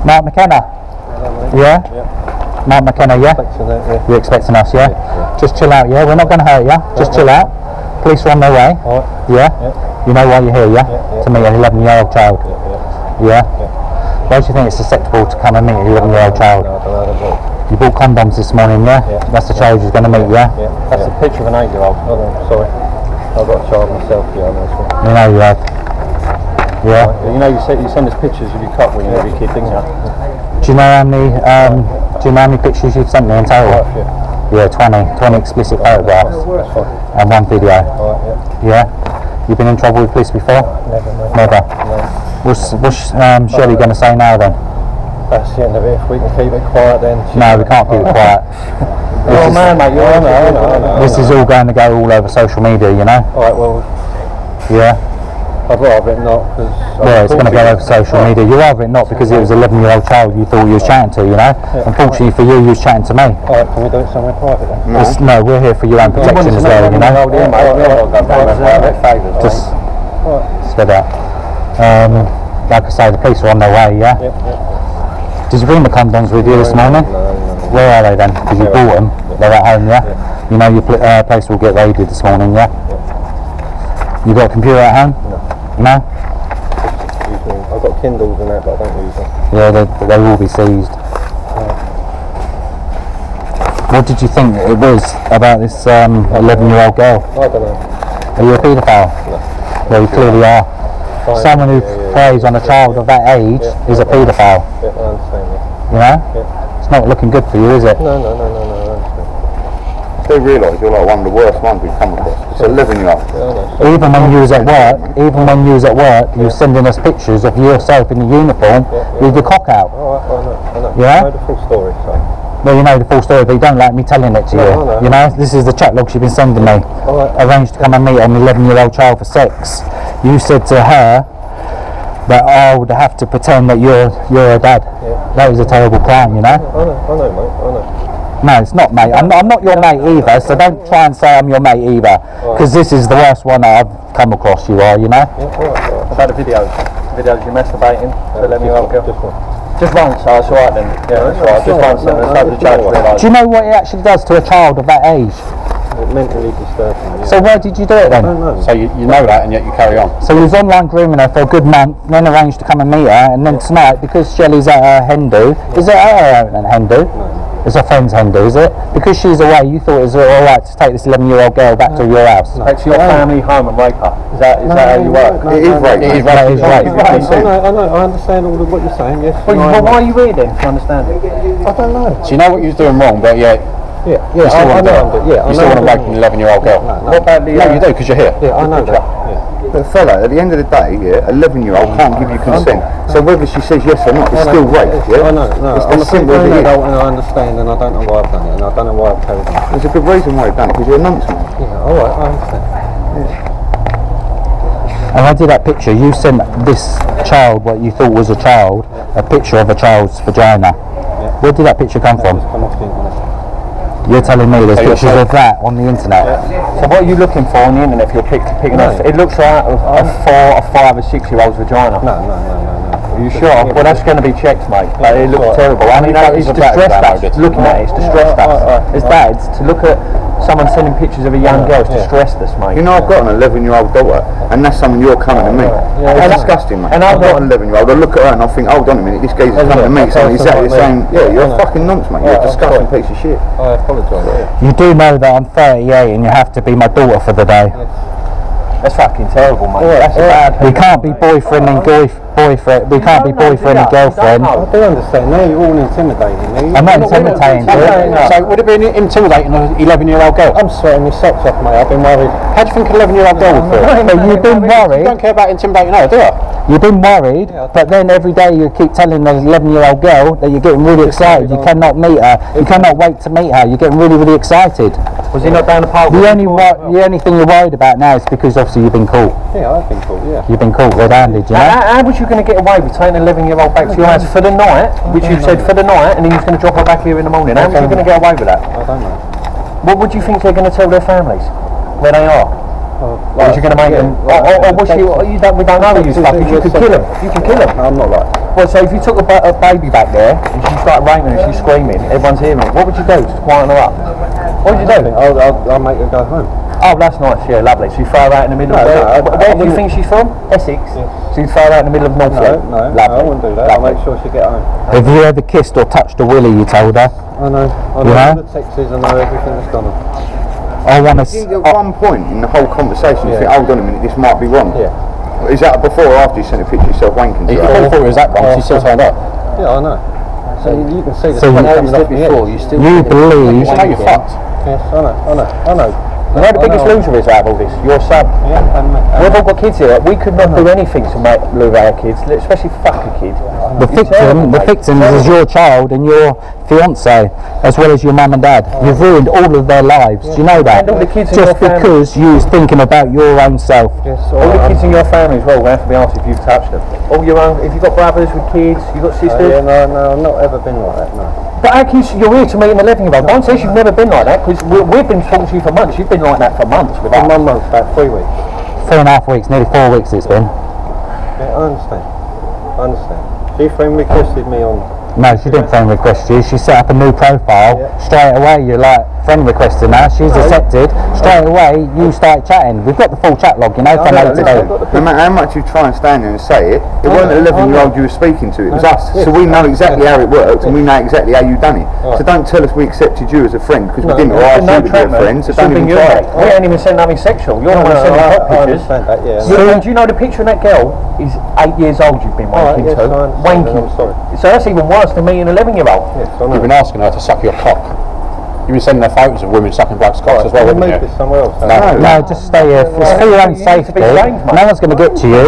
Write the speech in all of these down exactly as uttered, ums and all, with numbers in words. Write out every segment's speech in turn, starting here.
Mark McKenna? Yeah? Yeah. Mark McKenna, yeah? Expecting that, yeah. You're expecting us, yeah? Yeah, yeah. Just chill out, yeah? We're not going to hurt you. Just chill out. Police are on their way. Alright. Yeah? Yeah. You know why you're here, yeah? Yeah, yeah. To meet an eleven year old child. Yeah, Yeah? yeah. Yeah. Why do you think it's acceptable to come and meet an eleven year old child? No, I don't know, I don't know. You bought condoms this morning, yeah? Yeah. That's the child you're going to meet, yeah? Yeah. That's yeah. a picture of an eight-year-old. Oh no, sorry. I've got a child myself, yeah, I know this one. You know you have. Yeah? You know, you send, you send us pictures of your cock when you're every kid, didn't you? Do you know how many, um, do you know how many pictures you've sent me in total? Right, yeah. Yeah, twenty. twenty explicit photographs. That's fine. And one video. Alright, yeah. Yeah? You've been in trouble with police before? Never, mate. Never. No. What's, what's um, Shirley going to say now then? That's the end of it. If we can keep it quiet then. No, we can't keep it quiet. You're a man, mate. You're a man. I know, I know, This is all going to go all over social media, you know? Alright, well, Yeah? I'd rather it not, because... Well, it's going to go over social media. You'd rather it not because it was an eleven year old child you thought you was chatting to, you know? Yeah. Unfortunately for you, you was chatting to me. Alright, can we do it somewhere private then? No, no we're here for your own protection as well, you know? Just spread out. Um, like I say, the police are on their way, yeah? Yep, yep. Did you bring the condoms with you this morning? No, no, no. Where are they then? Because you They're bought them. yeah. They're at home, yeah? Yeah. You know your pl uh, place will get raided this morning, yeah? Yeah. You got a computer at home? No. No? Usually, I've got Kindles and that, but I don't use them. Yeah, they, they will be seized. What did you think it was about this um, eleven year old girl? I don't know. Are you a paedophile? No. Well, you clearly are. Fine. Someone who Yeah, yeah, preys yeah. on a child of that age Yeah. is a paedophile. Yeah, I understand that. You know? Yeah. It's not looking good for you, is it? No, no, no, no, no, I understand. They realise you're like one of the worst ones we've come across. It's eleven year old. Yeah, I know. So, Even when you was at work, even when you was at work, you were sending us pictures of yourself in the uniform Yeah, yeah. with your cock out. alright, well, I know, I know. Yeah? I know the full story, so... Well, you know the full story, but you don't like me telling it to No, you. I know. You know, this is the chat logs you've been sending me. Alright. Arranged to come and meet an eleven year old child for sex. You said to her that I would have to pretend that you're you're her dad. Yeah. That was a terrible crime, you know. I know, I know, mate, I know. No, it's not, mate. I'm not, I'm not your mate either, so don't try and say I'm your mate either, because this is the worst one that I've come across. You are, you know. Yeah, alright, alright. About the videos, videos you're masturbating, Uh, so let me just go. one, just one. Just once, so it's alright then. Yeah, that's alright. Just once, then it's over the judge. Do you know what it actually does to a child of that age? It mentally disturbs me, yeah. So where did you do it then? I don't know. So you, you know that and yet you carry on. So he was online grooming her for a good month, then arranged to come and meet her, and then tonight, because Shelley's at her hen do, is it her own hen do? It's her friend's hen do, is it? Because she's away, you thought it was alright to take this eleven year old girl back to your house? Back to your family home and rape her. Is that, is No, that how you no, work? no, It is no, rape. no, It is That rape. is rape. I know, I know, I understand all of what you're saying, yes. Well, No, well, I- why are you reading to understand it? I don't know. So you know what you was doing wrong, but yet Yeah, yeah, you still I, I want to know do I'm it. doing, yeah, I You know still want to I'm rape doing an eleven year old girl. No, no. What about the... No, uh, you do because you're here. Yeah, I know that, yeah. But fella, at the end of the day, yeah, eleven year old can't give you consent. So whether she says yes or not, it's still rape, yeah? I know, no, It's I'm a as simple as grown it is. adult and I understand and I don't know why I've done it and I don't know why I've carried on. There's a good reason why you've done it, because you're a nonce, man. Yeah, alright, I understand. And I did that picture, you sent this child, what you thought was a child, a picture of a child's vagina. Yeah. Where did that picture come from? Just come off the internet. You're telling me there's So you're pictures saying- of that on the internet? So what are you looking for on the internet if you're pick, picking No. up? It looks like a, a four, a five, a six year old's vagina. No, no, no, no, no. Are you sure? Well, that's going to be checked, mate. Like, it looks Right. terrible. I mean, How many it's photos of that distressed have you us. downloaded? Looking at it, it's distressed Yeah, us. right, right, As right. dads, to look at someone sending pictures of a young girl, it's Yeah. distressed us, mate. You know, I've got an eleven year old daughter, and that's someone you're coming to meet. Yeah, That's yeah. disgusting, mate. And I've I've got got- an eleven year old, I look at her and I think, hold on a minute, this geezer's Yeah, coming to yeah, meet someone that's exactly the like same. me. Yeah, you're I a know. fucking nonce, mate. You're Yeah, a I'm disgusting sorry. piece of shit. I apologise, yeah. You do know that I'm thirty-eight and you have to be my daughter for the day. That's fucking terrible, mate. Yeah, That's a yeah. bad We can't be boyfriend and boy boyfriend. We can't be don't know, boyfriend do and you? You girlfriend. don't I do understand, now you're all intimidating me. I'm not intimidating you. So would it be intimidating an eleven year old girl? I'm sweating my socks off, mate, I've been worried. How do you think an eleven year old girl would feel? But you've been You worried. don't care about intimidating her, do you? You've been worried, Yeah. but then every day you keep telling the eleven year old girl that you're getting really excited. You cannot meet her. You cannot wait to meet her. You're getting really, really excited. Was he not down the park? The only wor- the only thing you're worried about now is because obviously you've been caught. Yeah, I've been caught, yeah. You've been caught red-handed, you know. How, how was you going to get away with taking an eleven year old back to your house for the night, which you said for the night, and then you was going to drop her back here in the morning? How was you going to get away with that? I don't know. What would you think they're going to tell their families where they are? Or is you going to make them? Or, or, or was she? You don't, we don't know who you fuckers. You could kill them. You can kill them. I'm not like. Well, so if you took a, ba- a baby back there and she started raping and she's screaming, everyone's hearing it. What would you do to quieten her up? What would you do? I'll, I'll, I'll make her go home. Oh, that's nice. Yeah, lovely. So you throw her out in the middle No, of no, I- where, I where do you wouldn't- think she's from? Essex. So you throw her out in the middle of No, Northland. no, Lovely. I wouldn't do that. I'll Lovely. make sure she get home. Have you ever kissed or touched a willy, you told her? I know. I know You know? the texts, I know everything that's gone on. I want to... You, at one point in the whole conversation, you Yeah. think, hold on a minute, this might be wrong. Yeah. Is that before or after you sent a picture of yourself wanking to If you her? thought it was that one, she still turned up. Yeah, I know. So you, you can see the So smoke you- coming off my head. You still You believe... know you're fucked. Yes, I know, I know, I know. You know the biggest loser is out of all this? Your son. Yeah, and, and We've all got kids here. We could not do anything to make lure our kids, especially fuck a kid. The victim, the victim is your child and your fiance, as well as your mum and dad. You've ruined all of their lives. Do you know that? And all the kids in Just your family. because you was thinking about your own self. yes, All the kids in your family as well will have to be asked if you've touched them. All your own, if you've got brothers with kids, you've got Uh, sisters. yeah, no, no, I've not ever been like that, no. But how can you, you're here to meet an eleven year old. Don't say you've never been like that, because we, we've been talking to you for months. You've been like that for months with For us. one month, about three weeks. Four and a half weeks, nearly four weeks it's been. Yeah, I understand. I understand. She friend requested me on. No, she didn't friend request you. She set up a new profile. Yeah. Straight away, you're like friend requesting her. She's accepted. Straight away, you start chatting. We've got the full chat log, you know, from No, A no, to listen, B. no matter how much you try and stand there and say it, it wasn't an eleven year old you were speaking to, it was us. So we know exactly how it works and we know exactly how you done it. So don't tell us we accepted you as a friend because we didn't, or asked you to be a friend, so don't even try. We ain't even sent nothing sexual. You're the one No, no, sending I, hot I pictures. understand that, yeah. So, and do you know the picture of that girl is eight years old you've been Alright, wanking yes, to? I understand Wanking. that, I'm sorry. So that's even worse than me, an eleven year old. Yes, I know. You've been asking her to suck your cock. You've been sending her photos of women sucking blokes' cocks as well, We'll haven't move you? this somewhere else. No. No, just stay here. It's for your own You need to be safety. ashamed, mate. No one's going to get to you.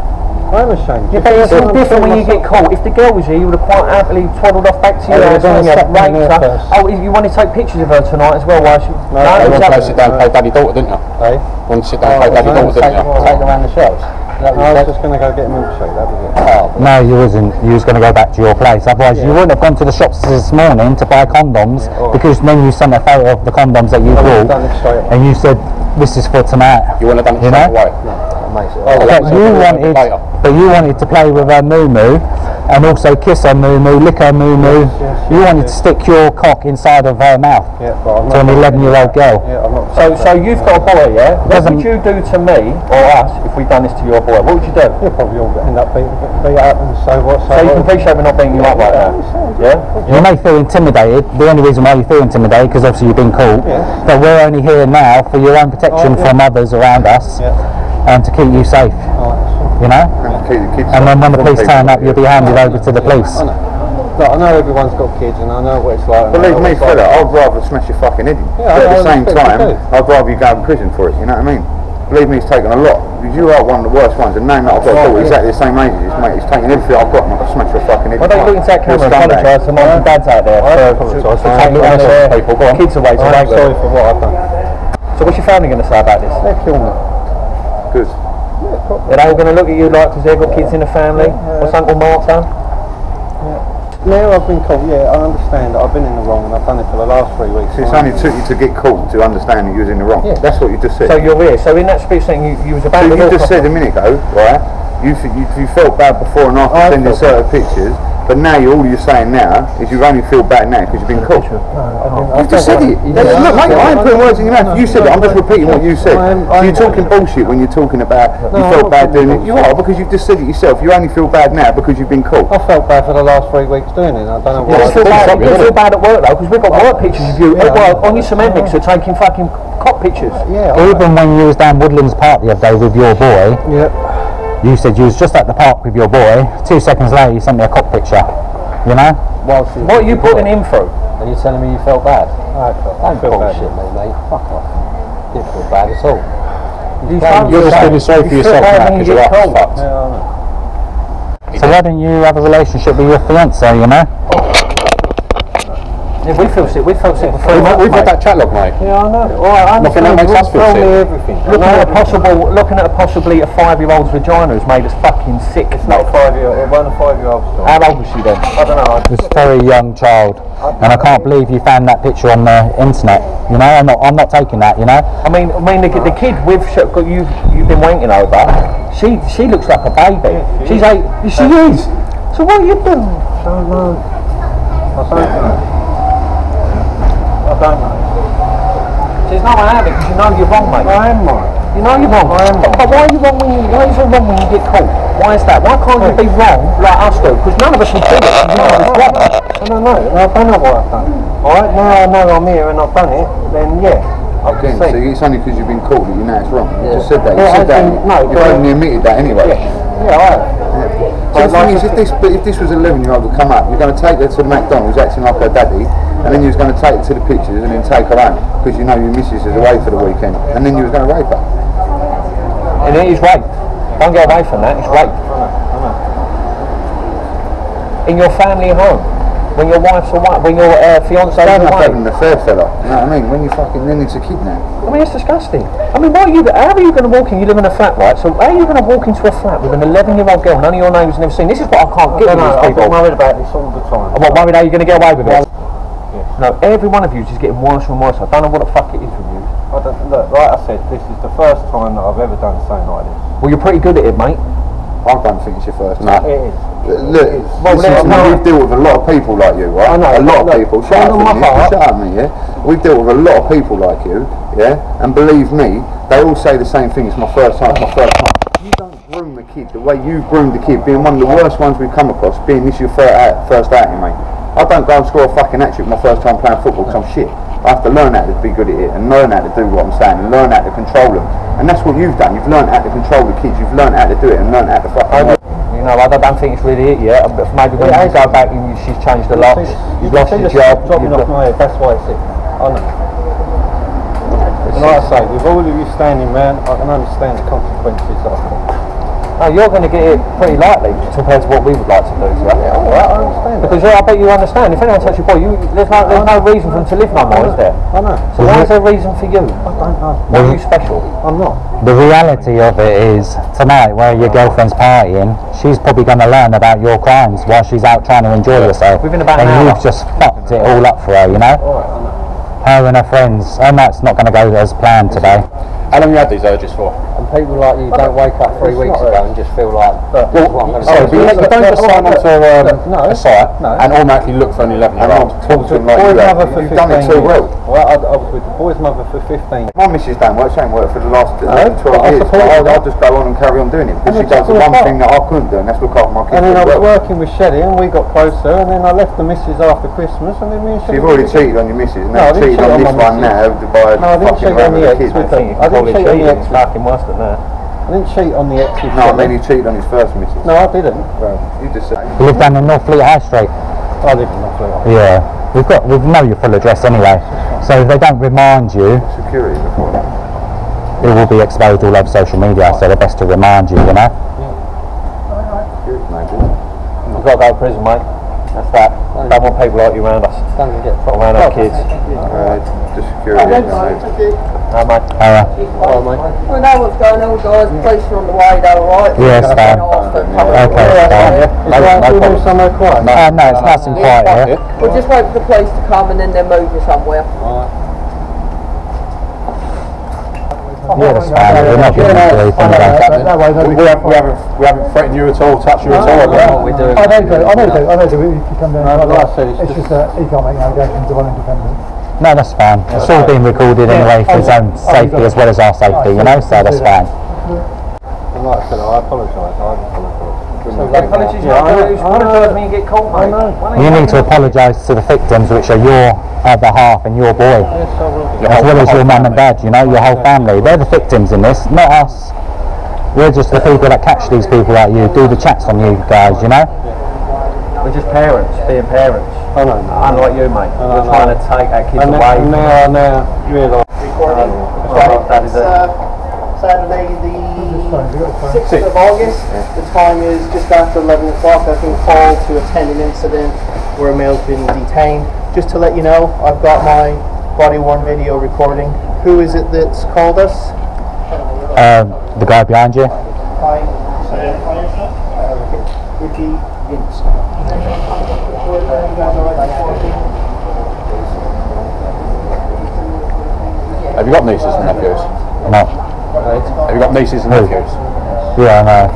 I'm ashamed. Yeah, but it's all different when you get caught. If the girl was here, you would have quite happily twaddled off back to your Oh, house yeah, and yeah, raped yeah, her. first. Oh, you want to take pictures of her tonight as well? Why she? No, You is wanted that- to sit down and play daddy-daughter, didn't you? Hey? Wanted to sit down and play daddy-daughter, didn't you? Take around the shops. I was just going to go get a milkshake, that was it. No, you wasn't. You was going to go back to your place. Otherwise, you wouldn't have gone to the shops this morning to buy condoms because then you sent a photo of the condoms that you I would have bought done it straight away. and you said, "This is for tonight." You wouldn't have done it You straight know? away. Oh, But that's you a bit wanted, later. but you wanted to play with her moo moo and also kiss her moo moo, lick her moo moo. yes, You yes, wanted to stick your cock inside of her mouth Yeah, but I'm to an not. eleven-year-old girl. Yeah, I'm not. So, so you've got a boy, yeah? What Doesn't- would you do to me or us if we'd done this to your boy? What would you do? You'll probably all end up being beat up and so what, so So you what. can appreciate we're not beating you up right now. Yeah? You may feel intimidated. The only reason why you feel intimidated because obviously you've been caught. Yeah. But we're only here now for your own protection Oh, yeah. from others around us Yeah. and to keep you safe. Oh, that's fine. You know. And to keep the kids And then when the from police people. turn up, you'll be handed over to the police. I know. Look, I know everyone's got kids and I know what it's like. and I Believe know me, what it's like. fella, I'd rather smash your fucking head in. Yeah, but at I the same respect time, you do. I'd rather you go in prison for it, you know what I mean? Believe me, it's taken a lot. Because you are one of the worst ones, and name that I've got Right, all yeah. exactly the same age as this, mate. It's taken everything I've got and I can smash your fucking head Why don't you look into that camera and apologise to mums and dads out there I for, apologise. for, for I taking apologise their to people, go on. kids away to I'm rape them. sorry for what I've done. So what's your family going to say about this? They'll kill me. Good. Are they all going to look at you like because they've got kids in the family? What's Uncle Mark done? Now I've been caught, yeah, I understand that I've been in the wrong and I've done it for the last three weeks. It's Fine. only took you to get caught to understand that you was in the wrong. Yeah. That's what you just said. So you're here. So in that split second, you, you was about So to you walk just off- said a minute ago, right? You, f- you you felt bad before and after I sending felt certain pictures, but now you all you're saying now is you only feel bad now because you've been caught. You've just said it. That's- Look, mate, I ain't putting words in your mouth. You said it. I'm just repeating what you said. I am- So I you're am- talking bullshit when you're talking about you No, felt I'm bad not doing talking it. You are because you've just said it yourself. You only feel bad now because you've been caught. I felt bad for the last three weeks doing it. I don't know You why. just feel I bad, did you it. feel bad at work though, because we've got work pictures of you at Yeah. work on your Semantics are taking fucking cop pictures. Yeah, I- Even when you was down Woodlands Park the other day with your boy, yeah. you said you was just at the park with your boy. Two seconds later, you sent me a cock picture. You know? Whilst you- What are you putting him through? And you're telling me you felt bad? I felt, I Don't feel bad. bullshit me, mate. Fuck off. Didn't feel bad at all. You You're just feeling sorry for yourself now because your heart's fucked. Yeah, I know. So why don't you have a relationship with your fiance? You know? Yeah, we feel sick. We felt sick for three We've, months. we've had mate. that chat log, mate. Yeah, I know. All right, I Nothing that understand. makes us You feel tell me sick. everything. Looking at a possible, looking at a possibly a five-year-old's vagina has made us fucking sick. It's not a five-year-old. It wasn't a five-year-old story. How old was she then? I don't know. It's a very young child, and I can't believe you found that picture on the internet. You know, I'm not, I'm not taking that. You know, I mean, I mean, the, the kid with sh- got you, you've been wanking over. She, she looks like a baby. She's eight. She is. So what are you doing? I don't know. I don't know. I don't know. There's no way out of it because you know you're wrong, mate. I am right. You know you're wrong. I am wrong. But why are you wrong when you? Why is it wrong when you get caught? Why is that? Why can't you be wrong like us do? Because none of us would do it. You know it's wrong. I don't know. I don't know what I've done. Alright, now I know I'm here and I've done it, then yeah. I Again, can so see. it's only because you've been caught that you know it's wrong. You Yeah. just said that. You Yeah, said I that. think- no, You've but- only admitted that anyway. Yeah, I have. So the thing is, if this, but if this was an eleven-year-old to come up, you're going to take her to McDonald's acting like her daddy, and then you was going to take her to the pictures and then take her home because you know your missus is away for the weekend, and then you was going to rape her. And it is rape. Don't get away from that. It's rape. In your family home, when your wife's away, when your uh, fiance's Don't have to away. have an affair, fella. You know what I mean? When you fucking then it's a kidnap. I mean, it's disgusting. I mean, what are you? How are you going to walk in? You live in a flat, right? So how are you going to walk into a flat with an eleven-year-old girl, none of your neighbours never seen? This is what I can't get I with don't know. these I've people. been worried about this all the time. I'm not worried how you're going to get away with it. No, every one of you is just getting worse and worse. I don't know what the fuck it is with you. I don't, look, like I said, this is the first time that I've ever done something like this. Well, you're pretty good at it, mate. I don't think it's your first No. time. It is. Look, Well, listen to no, me, no. we've dealt with a lot of people like you, right? I know, a lot of look, people. Shut hand up, on my me, heart. shut up, me, yeah? We've dealt with a lot of people like you, yeah? And believe me, they all say the same thing. It's my first time, it's my first time. You don't groom the kid the way you've groomed the kid, being one of the worst ones we've come across, being this your first, out, first outing, mate. I don't go and score a fucking hat-trick my first time playing football because I'm shit. I have to learn how to be good at it and learn how to do what I'm saying and learn how to control them. And that's what you've done. You've learned how to control the kids. You've learned how to do it and learned how to fucking work. You know, I don't, don't think it's really it yet. But maybe when you go back, and you, she's changed a lot. You've lost your job. Dropping you've off got- my head, that's why it's it. I know. And like I say, with all of you standing round, I can understand the consequences of it. No, you're going to get it pretty lightly compared to what we would like to do. So. Yeah, alright, I understand that. Because yeah, I bet you understand. If anyone touches your boy, you, there's no there's no reason for them to live no more, is there? I know. So why is there a reason for you? I don't know. Why are you special? I'm not. the reality of it is tonight, where your girlfriend's partying, she's probably going to learn about your crimes while she's out trying to enjoy herself. Within about and an hour. you've just fucked it all up for her, you know. Alright, I know. Her and her friends. Her night's not going to go as planned today. How long have you had these urges for? And people like you don't wake up three weeks ago and just feel like, look, this is what I'm going to Sorry, do. but you you don't just sign onto a, um, no, a site no. and automatically look for an And I'm eleven-year-old. talking to them like Boy's you have. mother for You've done it fifteen too well. years. Well, I, I was with the boy's mother for fifteen. My missus don't work, she ain't worked for the last eleven, but twelve I years. support But I'll, that. I'll just go on and carry on doing it because And she it's does the all one apart. thing that I couldn't do, and that's look after my kids. And then I as was well. working with Shelley and we got closer and then I left the missus after Christmas and then me and So Shelley... you've already cheated on your missus, and No, now I cheated didn't cheat on on this my one missus. now by No, I didn't fucking cheat on around the with the ex kids. with I think you I can call didn't it cheat on the cheating. ex It's with fucking worse than that. I didn't cheat on the ex with No, I Shelley. mean he cheated on his first missus. No, I didn't. Well, you just said. You live down in North Fleet High Street. I didn't, not flew off. Yeah. We've got, we know your full address anyway. So if they don't remind you, Security before that. it will be exposed all over social media. So they're best to remind you, you know. Security, maybe. You've got to go to prison, mate. That's that. Don't want people like you around us. Don't get Around our kids. Uh, just security. maybe. No, mate. Uh, Oh, mate. We know what's going on, guys. Police are on the way, though, right? Yes, They're Dan. going off and- Okay, Dan. Is No, that no no problem. somewhere quiet? uh, no, it's nice and quiet here. We'll just wait for the police to come and then they'll move you somewhere. Yeah, that's fine. We're not getting into anything about that. We, we, haven't, we, haven't, we haven't threatened you at all, touched you at all. What About we're doing. I know do, I know do, I know do, if you come down, No, like like I that. said, it's it's just that he can't make allegations of unindependent. No, that's fine. It's all being recorded anyway for his own safety as well as our safety, you know, so that's fine. And like I said, I apologise. I apologise. Apologies, Yeah, I know, you I know. apologise when you get caught, mate. I know. Why don't You need to apologise to the victims, which are your other half and your boy, Yes, I will do. as well as your mum and dad, you know, your whole family. They're the victims in this, not us. We're just the people that catch these people like you, do the chats on you guys, you know? We're just parents, being parents. I know. Unlike you, mate. I We're know. trying to take our kids And away. now, now, I now realise. Recording. Right, that is it. Saturday the sixth of August. The time is just after eleven o'clock. I've been called to attend an incident where a male's been detained. just to let you know, I've got my body-worn video recording. Who is it that's called us? Um, the guy behind you. Hi. Ricky Vince. Have you got nieces and nephews? No. Have you got nieces and Who? nephews? Yeah, I know.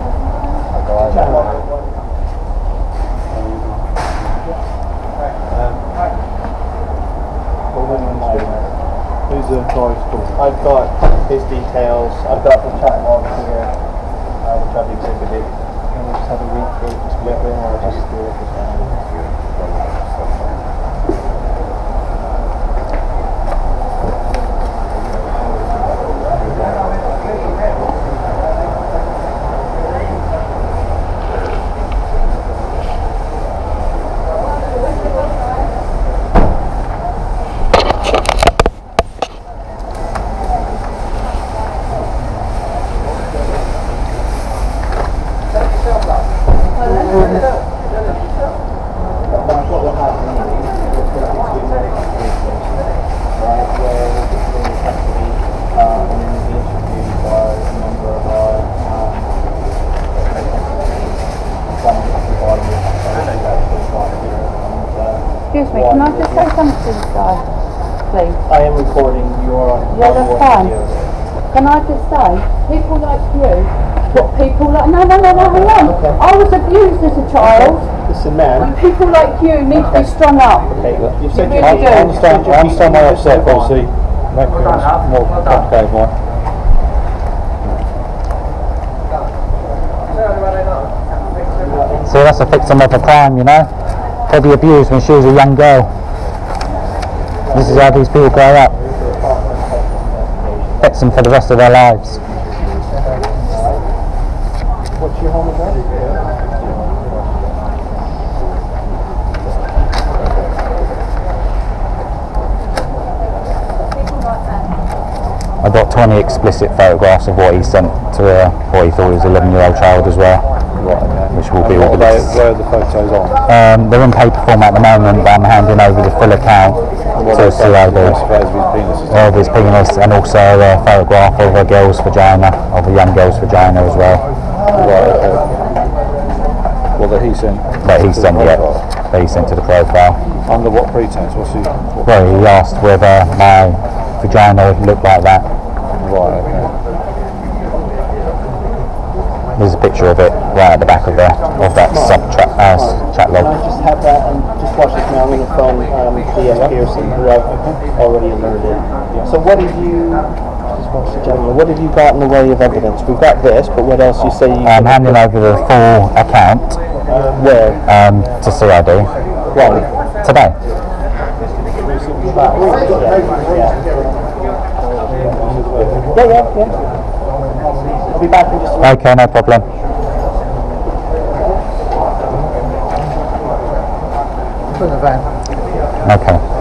Who's the guy called? I've got his details. I've got the chat log here, uh, which I've exhibited. Can we just have a read through it just quickly, or just do it this time? Excuse me, can I just say something to this guy, please? I am recording your Yeah, that's fine. video. Can I just say, people like you, what people like, no, no, no, no, hang on. Okay. I was abused as a child. Listen, man. People like you need to be strung up. Okay, you've said You you really do. I understand, I understand why you're upset, but obviously, make things more complicated, Mike. So that's a victim of a crime, you know? Probably abused when she was a young girl. This is how these people grow up. Affects them for the rest of their lives. What's your home address? I got twenty explicit photographs of what he sent to her, what he thought was an eleven year old child as well. Right, okay. Which will be What all are they, the where are the photos on? Um, they're in paper form at the moment, but I'm handing over the full account to C I D Photos of his penis. of his penis, and also a photograph of a girl's vagina, of a young girl's vagina as well. Right, okay. Well, that he sent. That he to the sent, yeah, profile. that he sent to the profile. Under what pretense? What's he? What, Well, he asked whether my vagina looked like that. right, okay. There's a picture of it right at the back of the of that sub chat, uh, chat Can I log. just have that and just watch this now? I'm going to phone um, D S Pearson, who I've already alerted. So what have you, just watch the gentleman, what have you got in the way of evidence? We've got this, but what else you say you I'm handing over the full account um, where? um, to C I D When? today. Yeah, yeah, yeah. I'll be back in just a minute. Okay, no problem. Put in the van. Okay.